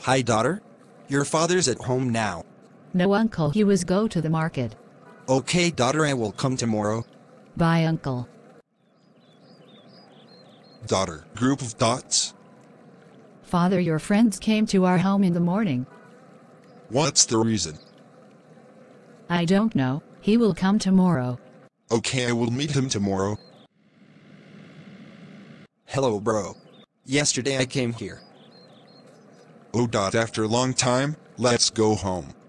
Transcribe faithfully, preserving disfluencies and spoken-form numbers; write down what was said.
Hi, daughter. Your father's at home now. No, uncle, he was go to the market. Okay, daughter, I will come tomorrow. Bye, uncle. Daughter, group of dots. Father, your friends came to our home in the morning. What's the reason? I don't know. He will come tomorrow. Okay, I will meet him tomorrow. Hello, bro. Yesterday I came here. Oh, dot, after a long time, let's go home.